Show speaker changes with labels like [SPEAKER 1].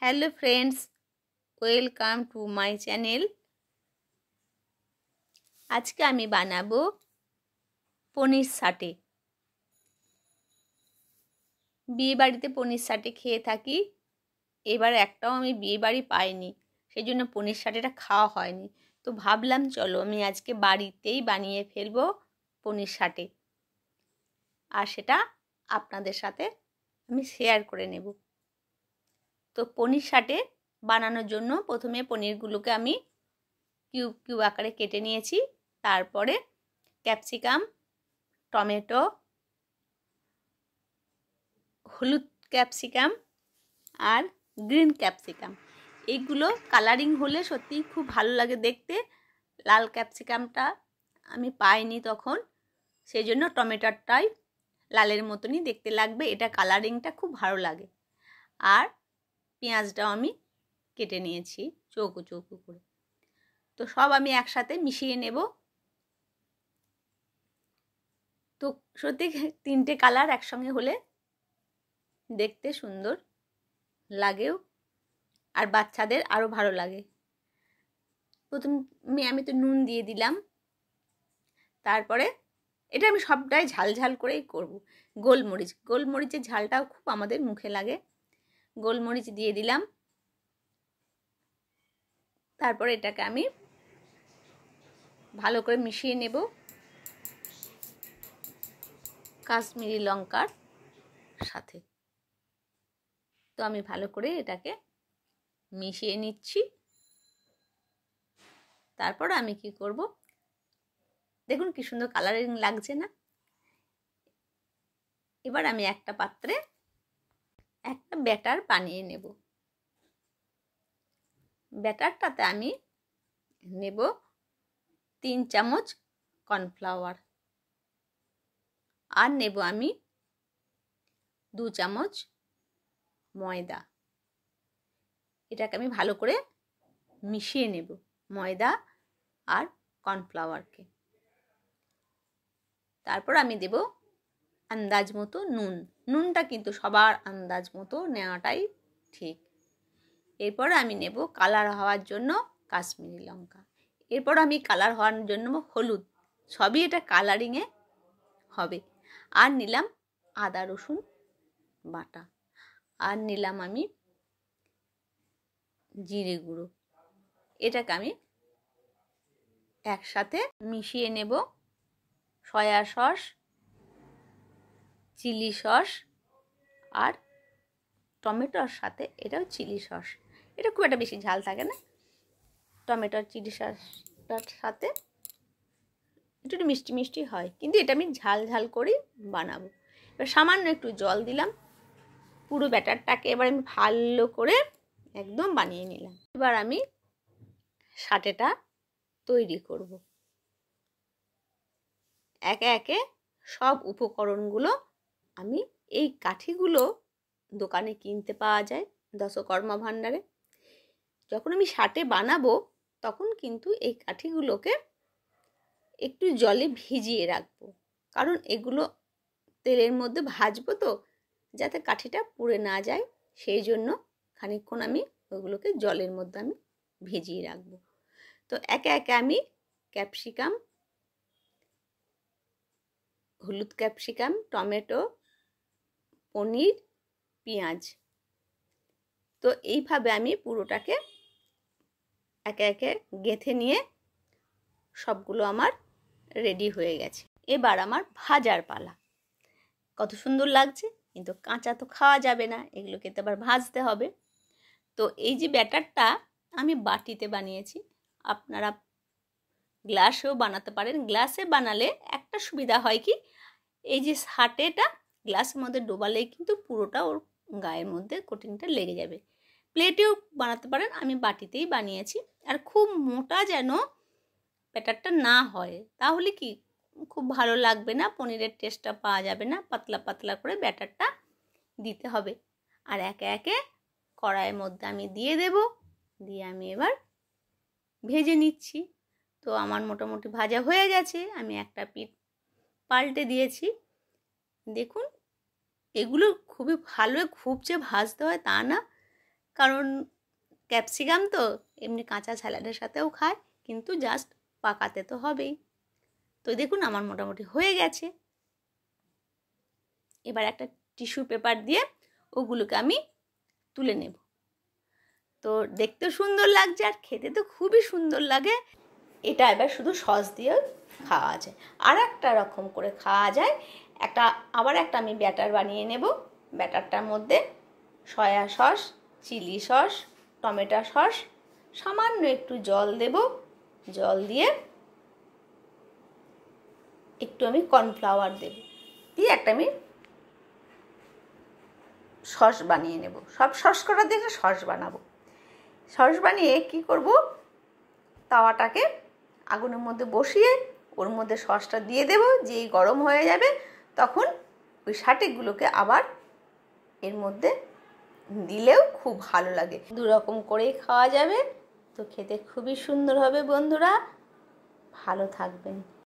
[SPEAKER 1] Hello friends, welcome to my channel. আজকে আমি বানাবো পনির সাটে। বিয়ে বাড়িতে পনির সাটে খেয়ে থাকি, এবার একটাও আমি বিয়ে বাড়ি পাইনি, সেই জন্য পনির সাটেটা খাওয়া হয়নি। তো ভাবলাম চলো আমি আজকে বাড়িতেই বানিয়ে ফেলবো পনির সাটে, আর সেটা আপনাদের সাথে আমি শেয়ার করে নেব। তো পনির সাটে বানানোর জন্য প্রথমে পনিরগুলোকে আমি কিউব কিউব আকারে কেটে নিয়েছি। তারপরে ক্যাপসিকাম, টমেটো, হলুদ ক্যাপসিকাম আর গ্রিন ক্যাপসিকাম, এইগুলো কালারিং হলে সত্যিই খুব ভালো লাগে দেখতে। লাল ক্যাপসিকামটা আমি পাইনি তখন, সেই জন্য টমেটোটাই লালের মতনই দেখতে লাগবে, এটা কালারিংটা খুব ভালো লাগে। আর পেঁয়াজটাও আমি কেটে নিয়েছি চৌকো চৌকো করে। তো সব আমি একসাথে মিশিয়ে নেব। তো সত্যি তিনটে কালার একসঙ্গে হলে দেখতে সুন্দর লাগেও, আর বাচ্চাদের আরও ভালো লাগে। প্রথমে আমি তো নুন দিয়ে দিলাম, তারপরে এটা আমি সবটাই ঝাল ঝাল করেই করব। গোলমরিচের ঝালটাও খুব আমাদের মুখে লাগে, গোলমরিচ দিয়ে দিলাম। তারপরে এটাকে আমি ভালো করে মিশিয়ে নেব কাশ্মীরি লঙ্কার সাথে। তো আমি ভালো করে এটাকে মিশিয়ে নিচ্ছি। তারপর আমি কি করব, দেখুন কি সুন্দর কালারিং লাগছে না? এবার আমি একটা পাত্রে একটা ব্যাটার বানিয়ে নেব। ব্যাটারটাতে আমি নেব 3 চামচ কর্নফ্লাওয়ার, আর নেব আমি 2 চামচ ময়দা। এটাকে আমি ভালো করে মিশিয়ে নেব, ময়দা আর কর্নফ্লাওয়ারকে। তারপর আমি দেব আন্দাজ মতো নুন। নুনটা কিন্তু সবার আন্দাজ মতো নেওয়াটাই ঠিক। এরপর আমি নেব কালার হওয়ার জন্য কাশ্মীরি লঙ্কা। এরপর আমি কালার হওয়ার জন্য হলুদ। সবই এটা কালারিংয়ে হবে। আর নিলাম আদা রসুন বাটা, আর নিলাম আমি জিরে গুঁড়ো। এটাকে আমি একসাথে মিশিয়ে নেব। সয়া সস, চিলি সস আর টমেটোর সাথে এটাও চিলি সস। এটা খুব একটা বেশি ঝাল থাকে না। টমেটোর চিলি সসটার সাথে একটু মিষ্টি মিষ্টি হয়, কিন্তু এটা আমি ঝাল ঝাল করেই বানাবো। এবার সামান্য একটু জল দিলাম। পুরো ব্যাটারটাকে এবার আমি ভালো করে একদম বানিয়ে নিলাম। এবার আমি সাটেটা তৈরি করব। একে একে সব উপকরণগুলো আমি, এই কাঠিগুলো দোকানে কিনতে পাওয়া যায় দশকর্মা ভাণ্ডারে। যখন আমি সাটে বানাবো তখন কিন্তু এই কাঠিগুলোকে একটু জলে ভিজিয়ে রাখবো, কারণ এগুলো তেলের মধ্যে ভাজবো, তো যাতে কাঠিটা পুড়ে না যায়, সেই জন্য খানিকক্ষণ আমি ওগুলোকে জলের মধ্যে আমি ভিজিয়ে রাখবো। তো একে একে আমি ক্যাপসিকাম, হলুদ ক্যাপসিকাম, টমেটো, পনির, পেঁয়াজ, তো এইভাবে আমি পুরোটাকে একে একে গেঁথে নিয়ে সবগুলো আমার রেডি হয়ে গেছে। এবার আমার ভাজার পালা। কত সুন্দর লাগছে, কিন্তু কাঁচা তো খাওয়া যাবে না, এগুলোকে তো আবার ভাজতে হবে। তো এই যে ব্যাটারটা আমি বাটিতে বানিয়েছি, আপনারা গ্লাসেও বানাতে পারেন। গ্লাসে বানালে একটা সুবিধা হয় কি, এই যে সাটেটা গ্লাসের মধ্যে ডোবালেই কিন্তু পুরোটা ওর গায়ের মধ্যে কোটিংটা লেগে যাবে। প্লেটেও বানাতে পারেন, আমি বাটিতেই বানিয়েছি। আর খুব মোটা যেন ব্যাটারটা না হয়, তাহলে কি খুব ভালো লাগবে না, পনিরের টেস্টটা পাওয়া যাবে না। পাতলা পাতলা করে ব্যাটারটা দিতে হবে। আর একে একে কড়াইয়ের মধ্যে আমি দিয়ে দেব, দিয়ে আমি এবার ভেজে নিচ্ছি। তো আমার মোটামুটি ভাজা হয়ে গেছে, আমি একটা পিঠ পাল্টে দিয়েছি। দেখুন, এগুলো খুবই ভালো খুব যে ভাজতে হয় তা না, কারণ ক্যাপসিকাম তো এমনি কাঁচা স্যালাডের সাথেও খায়, কিন্তু জাস্ট পাকাতে তো হবেই। তো দেখুন আমার মোটামুটি হয়ে গেছে। এবার একটা টিস্যু পেপার দিয়ে ওগুলোকে আমি তুলে নেব। তো দেখতে সুন্দর লাগছে আর খেতে তো খুবই সুন্দর লাগে। এটা এবার শুধু সস দিয়ে খাওয়া যায়। আর একটা রকম করে খাওয়া যায়, আবার একটা আমি ব্যাটার বানিয়ে নেব। ব্যাটারটার মধ্যে soya sauce, chilli sauce, tomato sauce, সামান্য একটু জল দেব। জল দিয়ে একটু আমি কর্নফ্লাওয়ার দেব, দিয়ে একটা আমি সস বানিয়ে নেব। সব সস করার দিয়ে একটা সস বানাবো। সস বানিয়ে কি করব, তাওয়াটাকে আগুনের মধ্যে বসিয়ে ওর মধ্যে সসটা দিয়ে দেব। যেই গরম হয়ে যাবে তখন ওই শাটিকগুলোকে আবার এর মধ্যে দিলেও খুব ভালো লাগে। দু রকম করেই খাওয়া যাবে। তো খেতে খুবই সুন্দর হবে বন্ধুরা। ভালো থাকবেন।